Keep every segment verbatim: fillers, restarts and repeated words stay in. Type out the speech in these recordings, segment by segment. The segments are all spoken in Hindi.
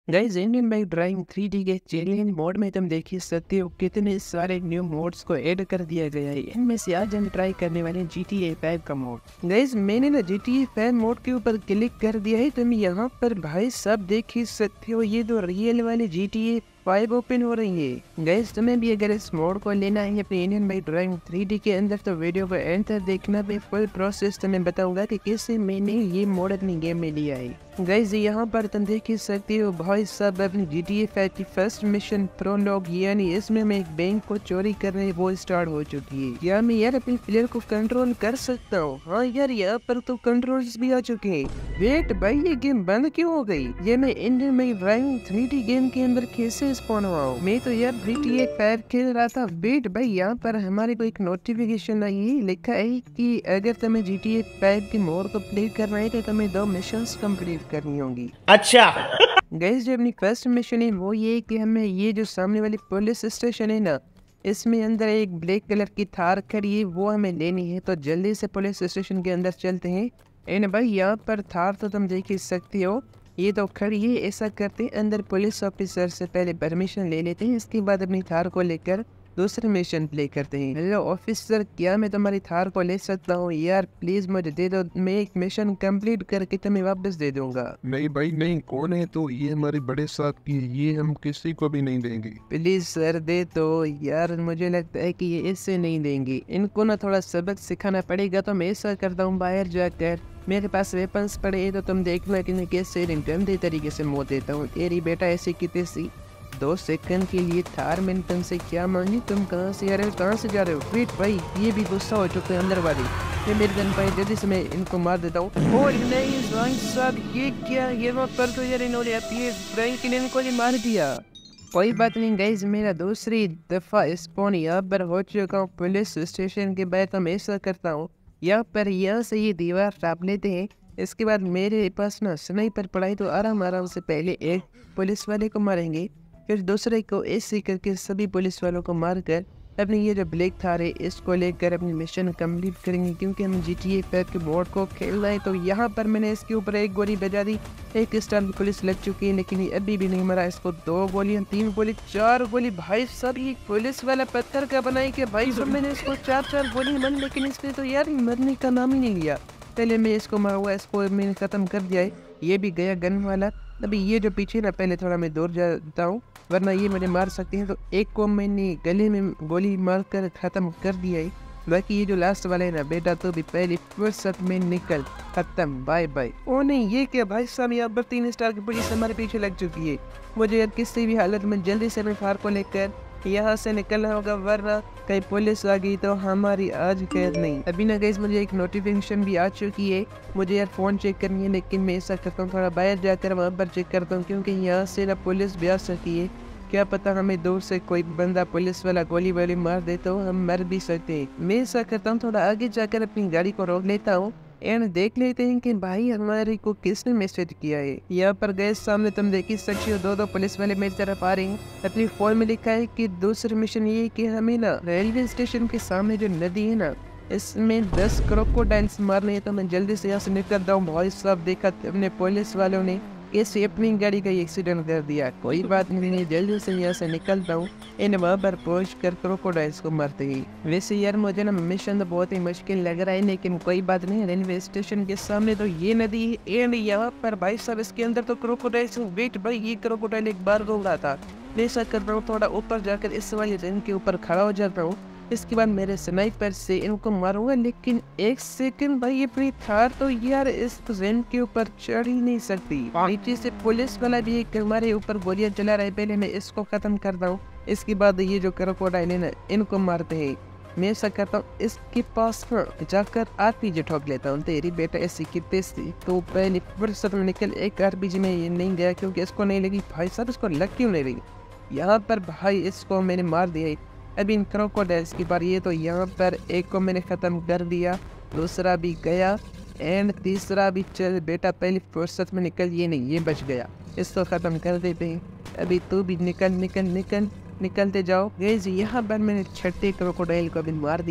Guys Indian bike driving three D के चैलेंज मोड में तुम देख ही सकते हो कितने सारे न्यू मोड्स को ऐड कर दिया गया है। इनमें से आज हम ट्राई करने वाले हैं जी टी ए फाइव का मोड। गाइस मैंने ना G T A five mode के ऊपर क्लिक कर दिया है। तुम यहाँ पर भाई सब देख ही सकते हो, ये तो रियल वाले G T A five open हो रही है। गाइस तुम्हें भी अगर इस मोड को लेना है अपने Indian bike driving three D के अंदर तो वीडियो को एंड तक देखना। मैं फुल प्रोसेस तुम्हें बताऊंगा कि कैसे मैंने ये मोड अपनी गेम में लिया है। गाइस यहाँ पर तुम देख ही सकते हो भाई सब अपनी जी टी ए फाइव की फर्स्ट मिशन प्रोलॉग, यानी इसमें मैं एक बैंक को चोरी करने वो स्टार्ट हो चुकी है। या मैं यार अपने प्लेयर को कंट्रोल कर सकता हूँ। हाँ यार यहाँ पर तो कंट्रोल्स भी आ चुके हैं। वेट भाई ये गेम बंद क्यों हो गई? ये मैं Indian bike driving three D game के अंदर कैसे स्पॉन हुआ हूँ? मैं तो यार जी टी ए फाइव खेल रहा था। वेट भाई यहाँ पर हमारे को एक नोटिफिकेशन आई है, लिखा है कि अगर तुम्हें जी टी ए फाइव की मोड को प्ले करना है तो तुम्हें दो मिशंस कंप्लीट करनी होंगी। अच्छा गाइस जो अपनी फर्स्ट मिशन है वो ये कि हमें ये जो सामने वाली पुलिस स्टेशन है ना, इसमें अंदर एक ब्लैक कलर की थार खड़ी है, वो हमें लेनी है। तो जल्दी से पुलिस स्टेशन के अंदर चलते हैं। एंड भाई यहाँ पर थार तो तुम देख ही सकते हो, ये तो खड़ी है। ऐसा करते हैं अंदर पुलिस ऑफिसर से पहले परमिशन ले लेते हैं, इसके बाद अपनी थार को लेकर दूसरे मिशन प्ले करते हैं। हेलो ऑफिसर, क्या मैं तुम्हारी थार को ले सकता हूँ? यार प्लीज मुझे दे दो, मैं एक मिशन कंप्लीट करके तुम्हें वापस दे दूंगा। नहीं भाई नहीं, कौन है तो? ये हमारे बड़े साथ की है, ये हम किसी को भी नहीं देंगे। प्लीज सर दे तो। यार मुझे लगता है कि ये इससे नहीं देंगे, इनको ना थोड़ा सबक सिखाना पड़ेगा। तो मैं ऐसा करता हूँ बाहर जाकर, मेरे पास वेपन्स पड़े हैं तो तुम देखना कि मैं कैसे गंदे तरीके से मौत देता हूँ। तेरी बेटा ऐसी की तैसी दो सेकंड के लिए थार मैंने तुमसे क्या मांगी? तुम कहाँ से आ रहे हो, कहाँ से जा रहे हो? वेट भाई ये भी गुस्सा हो चुके हैं अंदर वाले। ये मेरे गन भाई जल्दी से मैं इनको मार देता हूँ। और नहीं भाई साहब ये क्या, ये वहाँ पर तो यार इन्होंने अपनी ब्रेक ने इनको ही मार दिया। कोई बात नहीं गाइज, मेरा दूसरी दफा स्पॉन यहाँ पर हो चुका हूँ पुलिस स्टेशन के बाहर। तो मैं ऐसा करता हूँ यहाँ पर यहाँ से ये दीवार टाप लेते हैं। इसके बाद मेरे पास ना स्नाइपर पड़ा है, तो आराम आराम से पहले एक पुलिस वाले को मारेंगे, फिर दूसरे को, ऐसे करके सभी पुलिस वालों को मारकर अपनी ये जो ब्लैक थार है इसको लेकर अपनी मिशन कंप्लीट करेंगे। क्योंकि हम जी टी ए फाइव के बोर्ड को खेल रहे हैं। तो यहाँ पर मैंने इसके ऊपर एक गोली बजा दी, एक स्टार की पुलिस लग चुकी है लेकिन ये अभी भी नहीं मरा। इसको दो गोलियां, तीन गोली, चार गोली। भाई सब ये पुलिस वाला पत्थर का बनाई कि भाई सब मैंने इसको चार चार गोली मारी, लेकिन इसने तो यार मरने का नाम ही नहीं लिया। पहले मैं इसको मारूंगा, इसको मैंने खत्म कर दिया है। ये भी गया गन वाला। अभी ये जो पीछे ना, पहले थोड़ा मैं दूर जाता हूँ वरना ये मुझे मार सकते हैं। तो एक को मैंने गले में गोली मार कर खत्म कर दिया है। बाकी ये जो लास्ट वाला है ना बेटा, तो भी पहले फुर्सत में निकल, खत्म, बाय बाय। ओ नहीं ये क्या भाई साहब, यहाँ पर तीन स्टार की पुलिस हमारे पीछे लग चुकी है। मुझे यार किसी भी हालत में जल्दी से अपने फार को लेकर यहाँ से निकलना होगा, वरना कहीं पुलिस आ गई तो हमारी आज कैद नहीं। अभी ना गाइस मुझे एक नोटिफिकेशन भी आ चुकी है, मुझे यार फ़ोन चेक करनी है। लेकिन मैं ऐसा करता हूँ थोड़ा बाहर जाकर वहाँ पर चेक करता हूँ, क्योंकि यहाँ से ना पुलिस भी आ सकती है। क्या पता हमें दूर से कोई बंदा पुलिस वाला गोली वाली मार दे तो हम मर भी सकते हैं। मैं ऐसा करता हूँ थोड़ा आगे जाकर अपनी गाड़ी को रोक लेता हूँ एंड देख लेते हैं कि भाई हमारे को किसने मैसेज किया है। यहाँ पर गए सामने तुम देख ही सकते हो, दो दो पुलिस वाले मेरी तरफ आ रहे हैं। अपनी फोन में लिखा है कि दूसरी मिशन ये कि हमें ना रेलवे स्टेशन के सामने जो नदी है ना, इसमें दस क्रोकोडाइल्स मारने हैं। तो मैं जल्दी से यहाँ से निकलता हूँ। भाई साहब देखा अपने पुलिस वालों ने कैसे अपनी गाड़ी का एक्सीडेंट कर दिया। कोई बात नहीं, मैं जल्दी से यहाँ से निकलता हूँ। इन वहाँ पर पहुँच कर क्रोकोडाइल्स को मारते ही। वैसे यार मुझे ना मिशन तो बहुत ही मुश्किल लग रहा है, लेकिन कोई बात नहीं। रेलवे स्टेशन के सामने तो ये नदी है एंड यहाँ पर भाई साहब इसके अंदर तो क्रोकोडाइल्स। वेट भाई ये क्रोकोडाइल एक बार घूम रहा था। मैं ऐसा कर रहा हूँ थोड़ा ऊपर जाकर इस वाली रिंग के ऊपर खड़ा हो जाता हूँ। इसके बाद मेरे स्नाइपर से इनको मारूंगा। लेकिन एक सेकंड भाई, ये अपनी थार तो यार इस रिंग के ऊपर चढ़ ही नहीं सकती। नीचे से पुलिस वाला भी एक हमारे ऊपर गोलियां चला रहा है। पहले मैं इसको खत्म करता हूँ, इसके बाद ये जो क्रोकोडाइल है ना इनको मारते हैं। मैं ऐसा करता हूँ इसके पास ना जाकर आरपीजी ठोक लेता हूँ। तेरी बेटा ऐसी कितने सी तो पहले फुर्सत में निकल। एक आरपीजी में ये नहीं गया क्योंकि इसको नहीं लगी। भाई साहब इसको लग क्यों नहीं रही? यहाँ पर भाई इसको मैंने मार दिया। अभी इन क्रोकोडाइल्स की बार। ये तो यहाँ पर एक को मैंने ख़त्म कर दिया, दूसरा भी गया एंड तीसरा भी। चल बेटा पहले फुर्सत में निकल। ये नहीं, ये बच गया, इसको ख़त्म कर देते हैं। अभी तू भी निकल निकल निकल निकलते जाओ। गाइस यहाँ पर मैंने छठे क्रोकोडाइल को भी मार दिया है।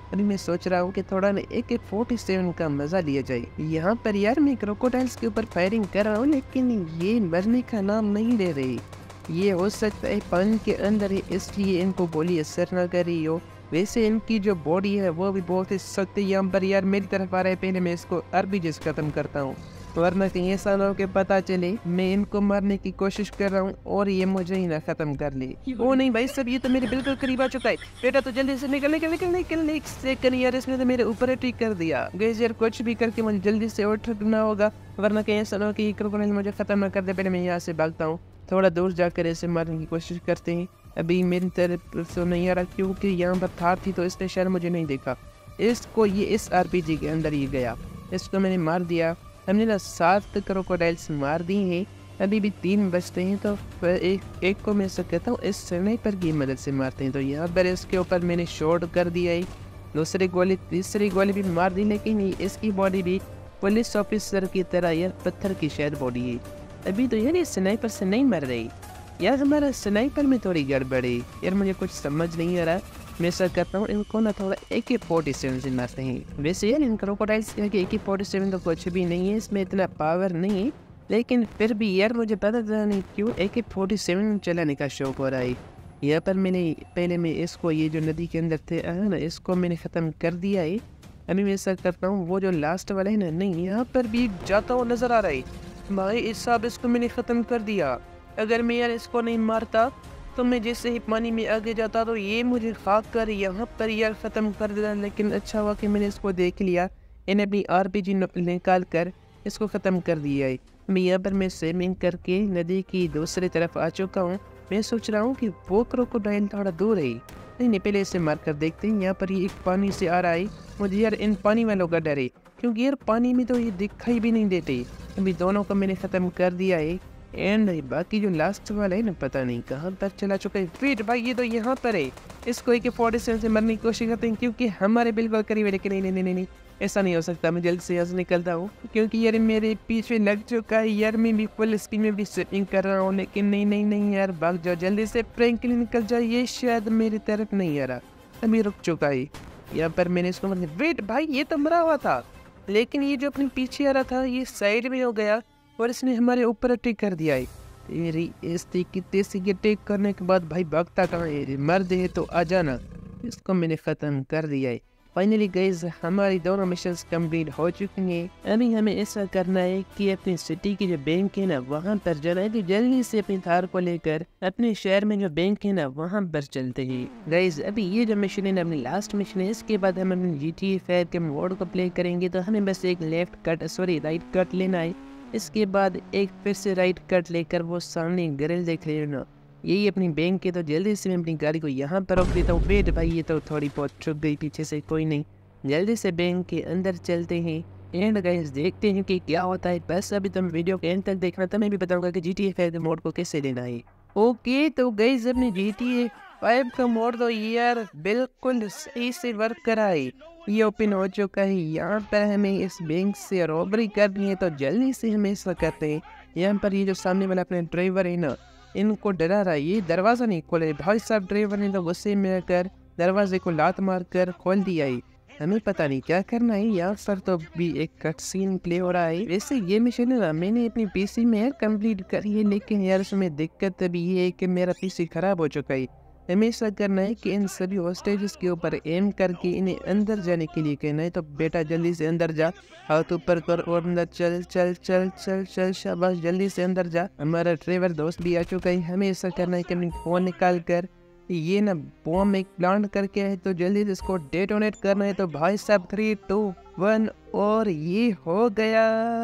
अभी मैं सोच रहा हूँ कि थोड़ा ना ए के फोर्टी सेवन का मज़ा लिया जाए। यहाँ पर यार मैं क्रोकोडाइल्स के ऊपर फायरिंग कर रहा हूँ, लेकिन ये मरने का नाम नहीं ले रही। ये हो सकता है पानी के अंदर है, इसलिए इनको गोली असर ना कर रही हो। वैसे इनकी जो बॉडी है वो भी बहुत ही सख्त है। यहाँ पर यार मेरी तरफ आ रहा है, पहले मैं इसको आरपीजी से ख़त्म करता हूँ, वरना कहीं ऐसा ना हो कि पता चले मैं इनको मारने की कोशिश कर रहा हूँ और ये मुझे ही ना ख़त्म कर ले। ओ नहीं भाई सब, ये तो मेरे बिल्कुल करीब आ चुका है। बेटा तो जल्दी से निकल निकल निकल निकल एक सेकंड यार, इसने तो मेरे ऊपर अटैक कर दिया। गाइस यार कुछ भी करके मुझे जल्दी से उठना होगा, वरना कहीं ऐसा ना हो कि क्रोकोडाइल मुझे ख़त्म ना कर दे। पहले मैं यहाँ से भागता हूँ, थोड़ा दूर जाकर ऐसे मारने की कोशिश करते हैं। अभी मेरी तरफ तो नहीं आ रहा, क्योंकि यहाँ पर थार थी तो इसने शायद मुझे नहीं देखा। इसको ये इस आरपीजी के अंदर ही गया, इसको मैंने मार दिया। हमने ना सात क्रोकोडाइल्स मार दी हैं, अभी भी तीन बचते हैं, तो एक एक को मैं ऐसा कहता हूँ इस स्नाइपर की मदद से मारते हैं। तो यहाँ पर इसके ऊपर मैंने शॉट कर दिया है, दूसरी गोली तीसरी गोली भी मार दी, लेकिन इसकी बॉडी भी पुलिस ऑफिसर की तरह यार पत्थर की शायद बॉडी है। अभी तो यार ये स्नाइपर से नहीं मर रही यार, हमारा स्नाइपर में थोड़ी गड़बड़ है यार, मुझे कुछ समझ नहीं आ रहा। मैं ऐसा करता हूँ इनको ना थोड़ा ए के फोर्टी सेवन से मारते हैं। वैसे यार इन क्रोकोडाइल्स के ए के फोर्टी सेवन तो कुछ भी नहीं है, इसमें इतना पावर नहीं है, लेकिन फिर भी यार मुझे पता था नहीं क्यों ए के फोर्टी सेवन चलाने का शौक हो रहा है। यहाँ पर मैंने पहले मैं इसको ये जो नदी के अंदर थे ना, इसको मैंने ख़त्म कर दिया है। अभी मैं ऐसा करता हूँ वो जो लास्ट वाला है ना, नहीं यहाँ पर भी जाता हुआ नज़र आ रहा है भाई। इस हिसाब इसको मैंने ख़त्म कर दिया। अगर मैं यार इसको नहीं मारता तो मैं जैसे ही पानी में आगे जाता तो ये मुझे खाक कर यहाँ पर यार ख़त्म कर देता। लेकिन अच्छा हुआ कि मैंने इसको देख लिया, इन्हें अपनी आरपीजी निकाल कर इसको ख़त्म कर दिया है। मैं यहाँ पर मैं स्विमिंग करके नदी की दूसरी तरफ आ चुका हूँ। मैं सोच रहा हूँ कि वो क्रोकोडाइल थोड़ा दूर है, नहीं नहीं पहले इसे मार कर देखते हैं। यहाँ पर ये एक पानी से आ रहा है, मुझे यार इन पानी वालों का डर है, क्योंकि यार पानी में तो ये दिखाई भी नहीं देते। अभी दोनों को मैंने ख़त्म कर दिया है, एंड बाकी जो लास्ट वाला है ना पता नहीं कहाँ पर चला चुका है। फिर भाई ये तो यहाँ पर है, इसको एक फोर्टी सेवन से मरने की कोशिश करते हैं, क्योंकि हमारे बिल्कुल करीब है। लेकिन नहीं नहीं नहीं नहीं ऐसा नहीं हो सकता, मैं जल्द से यहाँ से निकलता हूँ, क्योंकि यार मेरे पीछे लग चुका है यार। मैं भी फुल स्पीड में भी स्विमिंग कर रहा हूँ, लेकिन नहीं नहीं नहीं यार भाग जाओ जल्दी से, फ्रैंकलिन निकल जाओ। ये शायद मेरी तरफ नहीं आ रहा, अभी रुक चुका है। यहाँ पर मैंने इसको मतलब वेट भाई ये तो मरा हुआ था, लेकिन ये जो अपने पीछे आ रहा था ये साइड में हो गया और इसने हमारे ऊपर अटैक कर दिया है। तेरी इस कितने से अटैक करने के बाद भाई भागता कहाँ है, मर्द है तो आ जाना। इसको मैंने ख़त्म कर दिया है। फाइनली गाइस हमारी दोनों मिशंस कंप्लीट हो चुकी हैं। अभी हमें ऐसा करना है कि अपनी सिटी की जो बैंक है ना वहाँ पर जाना है, तो जल्दी से अपनी थार को लेकर अपने शहर में जो बैंक है ना वहाँ पर चलते हैं। गाइस अभी ये जो मिशन है ना अपनी लास्ट मिशन है, इसके बाद हम अपनी जी टी ए फाइव के मोड को प्ले करेंगे। तो हमें बस एक left cut sorry right cut लेना है, इसके बाद एक फिर से राइट कट लेकर वो सामने ग्रिल देख लेना, यही अपनी बैंक है। तो जल्दी से मैं अपनी गाड़ी को यहाँ पर रोक देता हूँ। वेट भाई ये तो थोड़ी बहुत छुप गई पीछे से, कोई नहीं, जल्दी से बैंक के अंदर चलते हैं एंड गाइस देखते हैं कि क्या होता है। बस अभी तुम वीडियो के एंड तक देखना, तो मैं भी बताऊंगा कि G T A five mode को कैसे लेना है। ओके तो गाइस अपनी जी टी ए फाइव का मोड तो यार बिल्कुल सही से वर्क करा है, ये ओपन हो चुका है। यहाँ पर हमें इस बैंक से रॉबरी करनी है, तो जल्दी से हम ऐसा करते हैं। यहाँ पर ये जो सामने वाला अपने ड्राइवर है ना, इनको डरा रहा है, ये दरवाज़ा नहीं खोले भाई साहब। ड्राइवर ने तो गुस्से में आकर दरवाजे को लात मार कर खोल दिया है। हमें पता नहीं क्या करना है। यहाँ पर तो भी एक कट सीन प्ले हो रहा है। वैसे ये मिशन है ना मैंने अपनी पीसी में यार कंप्लीट करी है, लेकिन यार उसमें दिक्कत अभी ये है कि मेरा पीसी ख़राब हो चुका है। हमें ऐसा करना है कि इन सभी हॉस्टेजेस के ऊपर एम करके इन्हें अंदर जाने के लिए कहना है। तो बेटा जल्दी से अंदर जा, हाथ ऊपर कर और अंदर चल चल चल चल चल शाबाश जल्दी से अंदर जा। हमारा ड्राइवर दोस्त भी आ चुका है। हमें ऐसा करना है कि अपनी फ़ोन निकाल कर ये ना बॉम्ब एक प्लांट करके है, तो जल्दी से इसको डेटोनेट करना है। तो भाई साहब थ्री टू वन और ये हो गया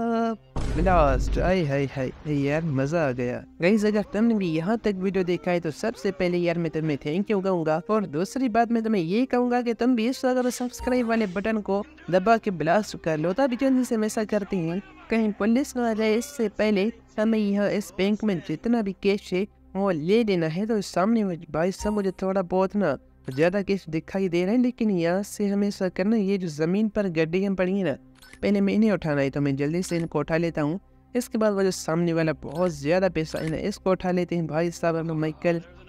ब्लास्ट। आय हाय हाय यार मज़ा आ गया। गाइस अगर तुमने भी यहाँ तक वीडियो देखा है तो सबसे पहले यार मैं तुम्हें थैंक यू कहूँगा, और दूसरी बात मैं तुम्हें ये कहूँगा कि तुम भी इस अगर सब्सक्राइब वाले बटन को दबा के ब्लास्ट कर लो, तभी जल्दी से ऐसा करते हैं कहीं पुलिस न आ जाए। इससे पहले हमें यहाँ इस बैंक में जितना भी कैश है वो ले लेना है। तो सामने भाई साहब मुझे थोड़ा बहुत ना ज़्यादा कैश दिखाई दे रहा है, लेकिन यहाँ से हमें ऐसा करना, ये जो ज़मीन पर गड्डियाँ पड़ी हैं ना पहले मैं इन्हें उठाना है, तो मैं जल्दी से इनको उठा लेता हूँ। इसके बाद वो जो सामने वाला बहुत ज़्यादा पैसा है ना इसको उठा लेते हैं। भाई साहब हम माइकल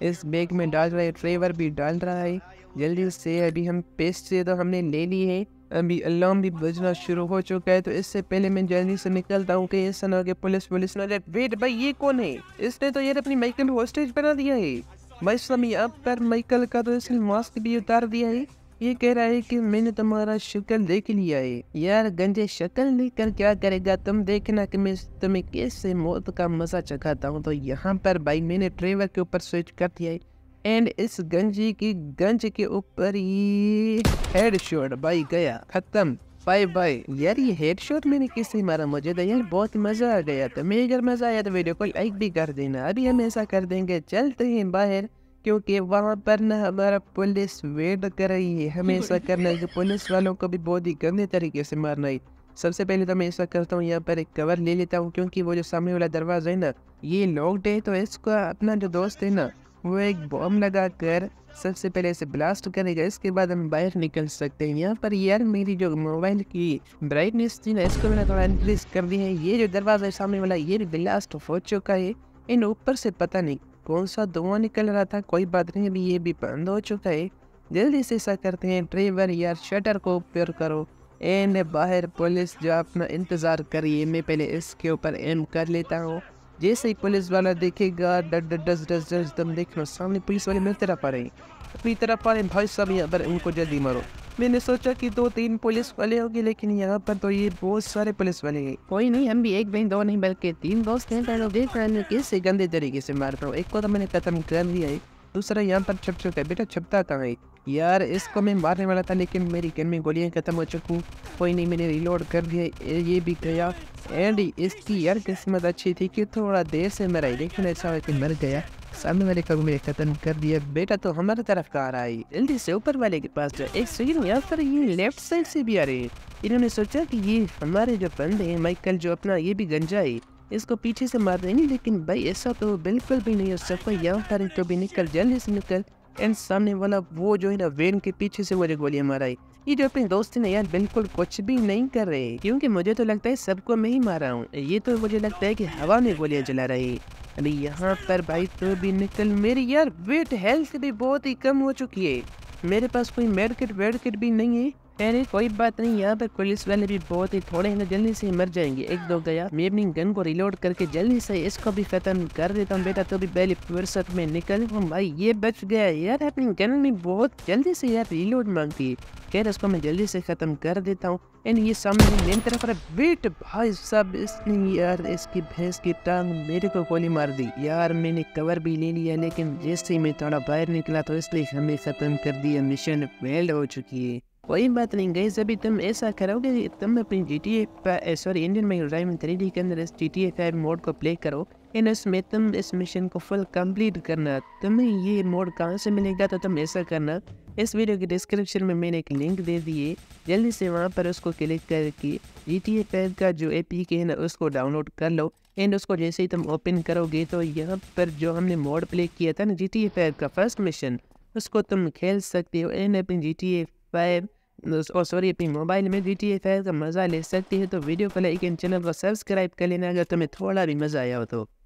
इस बैग में डाल रहा है, ट्रेवर भी डाल रहा है। जल्दी से अभी हम पेस्ट से तो हमने ले ली है, अभी अलार्म भी बजना शुरू हो चुका है। तो इससे पहले मैं जल्दी से निकलता हूँ कि ऐसा ना कि पुलिस पुलिस ना जाए। वेट भाई, ये कौन है? इसने तो यार अपनी माइकल हॉस्टेज बना दिया है भाई। समय अब पर माइकल का तो इसने मास्क भी उतार दिया है। ये कह रहा है कि मैंने तुम्हारा शक्ल देख लिया है। यार गंजे, शक्ल लेकर क्या करेगा? तुम देखना कि मैं तुम्हें कैसे मौत का मजा चखाता हूँ। तो यहाँ पर भाई मैंने ट्रेवर के ऊपर स्विच कर दिया है एंड इस गंजी की गंज के ऊपर ये हेडशॉट भाई, गया खत्म, बाय बाय। यार ये हेडशॉट मैंने किससे मारा? मुझे तो यार बहुत मजा आ गया था। मेरे अगर मजा आया तो वीडियो को लाइक भी कर देना। अभी हम ऐसा कर देंगे, चलते हैं बाहर, क्योंकि वहाँ पर ना हमारा पुलिस वेट कर रही है। हमें ऐसा करना है कि पुलिस वालों को भी बहुत ही गंदे तरीके से मारना है। सबसे पहले तो मैं ऐसा करता हूँ, यहाँ पर एक कवर ले लेता हूँ, क्योंकि वो जो सामने वाला दरवाजा है ना ये लॉक्ड है। तो इसका अपना जो दोस्त है ना वो एक बॉम्ब लगा कर सबसे पहले इसे ब्लास्ट करेगा, इसके बाद हम बाहर निकल सकते हैं। यहाँ पर यार मेरी जो मोबाइल की ब्राइटनेस थी ना इसको मैंने थोड़ा इंक्रीज कर दी है। ये जो दरवाजा है सामने वाला ये भी ब्लास्ट हो चुका है। इन ऊपर से पता नहीं कौन सा धुआं निकल रहा था, कोई बात नहीं, अभी ये भी बंद हो चुका है। जल्दी से ऐसा करते हैं, ड्राइवर यार शटर को ऊपर करो एंड बाहर पुलिस जो अपना इंतज़ार करिए। मैं पहले इसके ऊपर एम कर लेता हूँ। जैसे ही पुलिस वाला देखेगा डर डर डस डस डस तुम देख लो सामने पुलिस वाले मेरी तरफ आ रहे हैं, अपनी तरफ आ रहे हैं भाई साहब। यहाँ पर उनको जल्दी मारो। मैंने सोचा कि दो तीन पुलिस वाले होंगे, लेकिन यहाँ पर तो ये बहुत सारे पुलिस वाले हैं। कोई नहीं, हम भी एक नहीं दो नहीं बल्कि तीन दोस्त हैं। तो देख रहे हैं कैसे गंदे तरीके से मार रहा हूँ। एक को तो मैंने खत्म कर दिया है, दूसरा यहाँ पर छप चुका है। बेटा छपता कहाँ है यार? इसको मैं मारने वाला था लेकिन मेरी गन में गोलियाँ खत्म हो चुकी। कोई नहीं, मैंने रिलोड कर दिया, ये भी गया। एंड इसकी यार किस्मत अच्छी थी कि थोड़ा देर से मरा है, लेकिन ऐसा है कि मर गया। सामने वाले को मैंने खत्म कर दिया। बेटा तो हमारी तरफ का आ रहा है, जल्दी से ऊपर वाले के पास जाओ। एक सेकंड, यहाँ पर ये लेफ्ट साइड से भी आ रहे हैं। इन्होंने सोचा कि ये हमारे जो बंदे हैं माइकल जो अपना ये भी गंजा है, इसको पीछे से मार देंगे, लेकिन भाई ऐसा तो बिल्कुल भी नहीं हो सकता। यहाँ पर तो भी निकल, जल्दी से निकल। एंड सामने वाला वो जो है ना वैन के पीछे से मुझे गोलियां मारा है। ये जो अपने दोस्त है ना यार बिल्कुल कुछ भी नहीं कर रहे, क्योंकि मुझे तो लगता है सबको मैं ही मारा हूँ। ये तो मुझे लगता है कि हवा में गोलियां चला रहे हैं। अभी यहाँ पर भाई तो भी निकल। मेरी यार वेट हेल्थ भी बहुत ही कम हो चुकी है, मेरे पास कोई मेडकिट वेडकिट भी नहीं है। अरे कोई बात नहीं, यहाँ पर पुलिस वाले भी बहुत ही थोड़े हैं, जल्दी से मर जाएंगे। एक दो गया, मैं अपनी गन को रिलोड करके जल्दी से इसको भी खत्म कर देता हूँ। बेटा तो भी पहले फुर्सत में निकल भाई, ये बच गया यार। अपनी गन में बहुत जल्दी से यार रिलोड मांगती है। खैर इसको मैं जल्दी से खत्म कर देता हूँ। एंड ये सामने मेरी तरफ अरे वेट भाई साहब, इसने यार इसकी भैंस की टांग मेरे को गोली मार दी। यार मैंने कवर भी ले लिया, लेकिन जैसे ही मैं थोड़ा बाहर निकला तो इसलिए हमें खत्म कर दिया। मिशन फेल हो चुकी है। कोई बात नहीं गाइस, अभी तुम ऐसा करोगे, तुम अपनी G T A sorry Indian mega drive three D के अंदर इस G T A five mode को प्ले करो एंड इसमें तुम इस मिशन को फुल कंप्लीट करना। तुम्हें ये मोड कहाँ से मिलेगा? तो तुम ऐसा करना, इस वीडियो के डिस्क्रिप्शन में मैंने एक लिंक दे दिए, जल्दी से वहाँ पर उसको क्लिक करके जी टी ए फाइव का जो ए पी के है ना उसको डाउनलोड कर लो। एंड उसको जैसे ही तुम ओपन करोगे तो यहाँ पर जो हमने मोड प्ले किया था ना जी टी ए फाइव का फर्स्ट मिशन, उसको तुम खेल सकते हो। एंड अपनी जी टी ए फाइव और सॉरी अपनी मोबाइल में जी टी ए फाइव का मज़ा ले सकती है। तो वीडियो को लाइक एंड चैनल को सब्सक्राइब कर लेना अगर तुम्हें थोड़ा भी मज़ा आया हो तो।